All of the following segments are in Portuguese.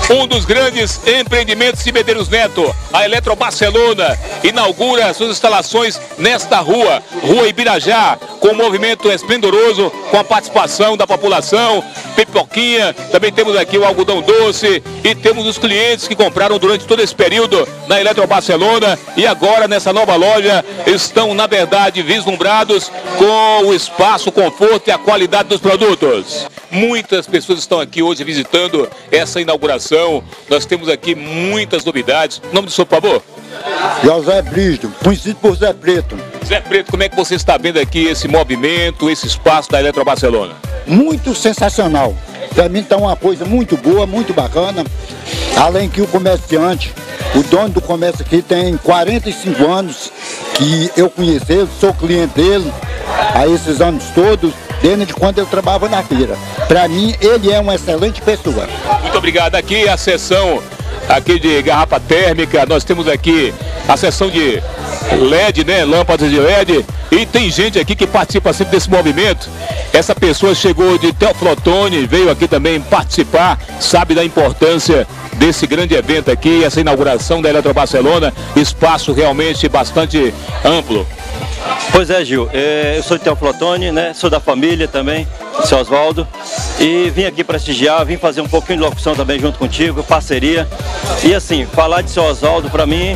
Um dos grandes empreendimentos de Medeiros Neto, a Eletro Barcelona, inaugura suas instalações nesta rua, Rua Ibirajá, com um movimento esplendoroso, com a participação da população, pipoquinha, também temos aqui o algodão doce e temos os clientes que compraram durante todo esse período na Eletro Barcelona e agora nessa nova loja estão, na verdade, vislumbrados com o espaço, o conforto e a qualidade dos produtos. Muitas pessoas estão aqui hoje visitando essa inauguração. Nós temos aqui muitas novidades. O nome do senhor, por favor? José Brígido, conhecido por Zé Preto. Zé Preto, como é que você está vendo aqui esse movimento, esse espaço da Eletro Barcelona? Muito sensacional. Para mim está uma coisa muito boa, muito bacana. Além que o comerciante, o dono do comércio aqui tem 45 anos que eu conheci ele, sou cliente dele há esses anos todos, desde quando eu trabalhava na feira. Para mim, ele é uma excelente pessoa. Muito obrigado. Aqui a seção aqui de garrafa térmica, nós temos aqui a seção de LED, né? Lâmpadas de LED. E tem gente aqui que participa sempre desse movimento. Essa pessoa chegou de Teófilo Otoni, veio aqui também participar, sabe da importância desse grande evento aqui, essa inauguração da Eletro Barcelona, espaço realmente bastante amplo. Pois é, Gil, eu sou de Teófilo Otoni, né? Sou da família também, seu Oswaldo, e vim aqui prestigiar, vim fazer um pouquinho de locução também junto contigo, parceria. E assim, falar de seu Oswaldo para mim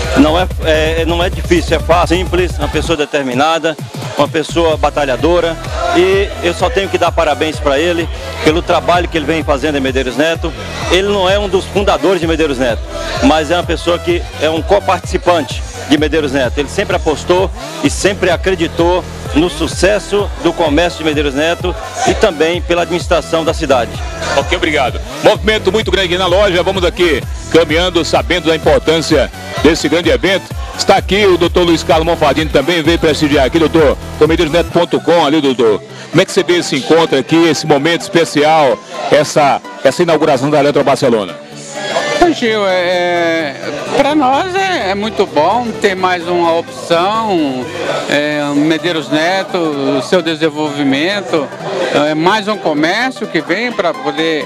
não é difícil, é fácil, simples, uma pessoa determinada, uma pessoa batalhadora, e eu só tenho que dar parabéns para ele pelo trabalho que ele vem fazendo em Medeiros Neto. Ele não é um dos fundadores de Medeiros Neto, mas é uma pessoa que é um coparticipante de Medeiros Neto. Ele sempre apostou e sempre acreditou no sucesso do comércio de Medeiros Neto e também pela administração da cidade. Ok, obrigado. Movimento muito grande aqui na loja, vamos aqui caminhando, sabendo da importância desse grande evento. Está aqui o doutor Luiz Carlos Monfardini também, veio prestigiar aqui, doutor, com MedeirosNeto.com ali, doutor. Como é que você vê esse encontro aqui, esse momento especial, essa inauguração da Eletro Barcelona? Gil, para nós é muito bom ter mais uma opção, Medeiros Neto, o seu desenvolvimento, mais um comércio que vem para poder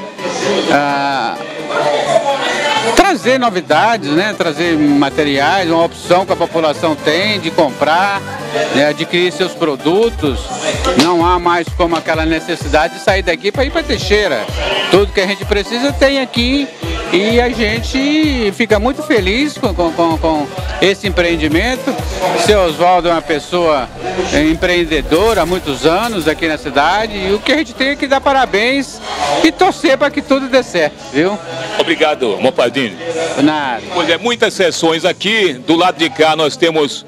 trazer novidades, né? Trazer materiais, uma opção que a população tem de comprar, adquirir seus produtos. Não há mais como aquela necessidade de sair daqui para ir para Teixeira. Tudo que a gente precisa tem aqui e a gente fica muito feliz com esse empreendimento. O seu Oswaldo é uma pessoa empreendedora há muitos anos aqui na cidade e o que a gente tem é que dar parabéns e torcer para que tudo dê certo, viu? Obrigado, Monfardini. Nada. Pois é, muitas sessões aqui. Do lado de cá nós temos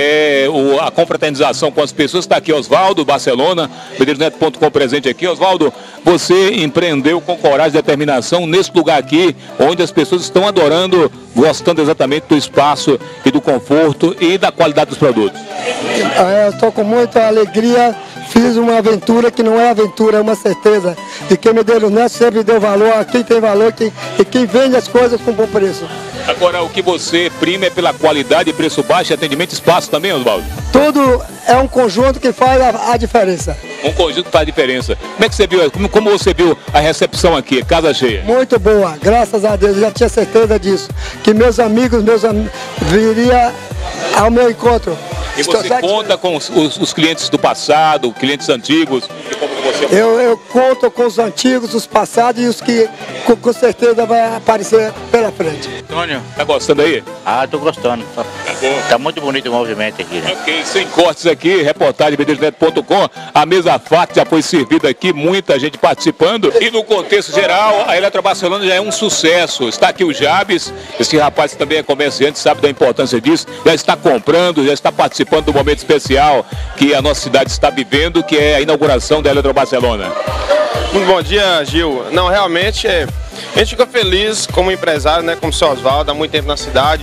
a confraternização com as pessoas. Está aqui Oswaldo, Barcelona, MedeirosNeto.com presente aqui. Oswaldo, você empreendeu com coragem e determinação nesse lugar aqui, onde as pessoas estão adorando, gostando exatamente do espaço e do conforto e da qualidade dos produtos. Eu estou com muita alegria. Fiz uma aventura que não é aventura, é uma certeza de que Medeiros Neto sempre deu valor a quem tem valor e quem vende as coisas com bom preço. Agora, o que você prima é pela qualidade, preço baixo e atendimento, espaço também, Oswaldo? Tudo é um conjunto que faz a diferença. Um conjunto que faz diferença. Como é que você viu, como você viu a recepção aqui, casa cheia? Muito boa, graças a Deus, eu já tinha certeza disso, que meus amigos viriam ao meu encontro. E você conta com os clientes do passado, clientes antigos? Eu conto com os antigos, os passados e os que com certeza vai aparecer pela frente. Antônio, tá gostando aí? Ah, tô gostando. Tá muito bonito o movimento aqui, né? Ok, sem cortes aqui, reportagem MedeirosNeto.com. A mesa farta já foi servida aqui, muita gente participando. E no contexto geral, a Eletro Barcelona já é um sucesso. Está aqui o Jabes, esse rapaz que também é comerciante, sabe da importância disso. Já está comprando, já está participando do momento especial que a nossa cidade está vivendo, que é a inauguração da Eletro Barcelona. Muito bom dia, Gil. Não, realmente a gente fica feliz como empresário, né, como o seu Oswaldo, há muito tempo na cidade.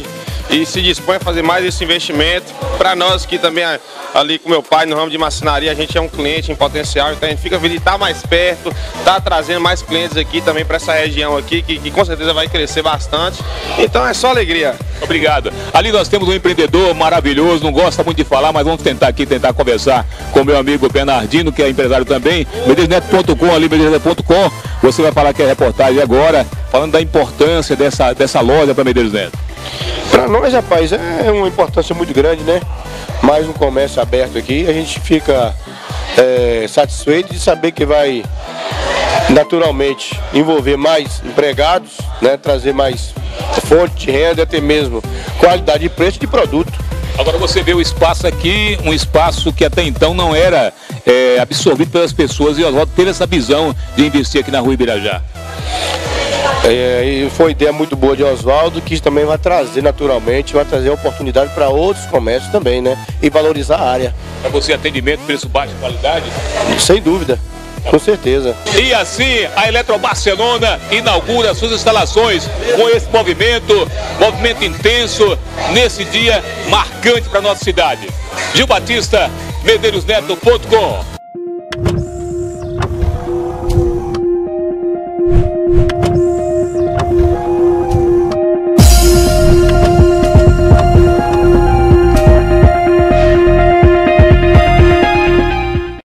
e se dispõe a fazer mais esse investimento. Para nós que também, ali com meu pai no ramo de marcenaria, a gente é um cliente em potencial, então a gente fica feliz de estar mais perto, tá trazendo mais clientes aqui também para essa região aqui, que com certeza vai crescer bastante. Então é só alegria. Obrigado. Ali nós temos um empreendedor maravilhoso, não gosta muito de falar, mas vamos tentar conversar com o meu amigo Bernardino, que é empresário também, medeiros.neto.com, ali medeiros.neto.com. Você vai falar que é reportagem agora, falando da importância dessa loja para Medeiros Neto. Para nós, rapaz, é uma importância muito grande, né? Mais um comércio aberto aqui, a gente fica satisfeito de saber que vai naturalmente envolver mais empregados, né? Trazer mais fonte de renda, até mesmo qualidade de preço de produto. Agora você vê o espaço aqui, um espaço que até então não era absorvido pelas pessoas, e o Oswaldo teve essa visão de investir aqui na Rua Ibirajá. E foi ideia muito boa de Oswaldo, que também vai trazer naturalmente, vai trazer oportunidade para outros comércios também, né? E valorizar a área. Para você, atendimento, preço baixo e qualidade? Sem dúvida, com certeza. E assim, a Eletrobarcelona inaugura suas instalações com esse movimento intenso, nesse dia marcante para a nossa cidade. Gil Batista, medeirosneto.com.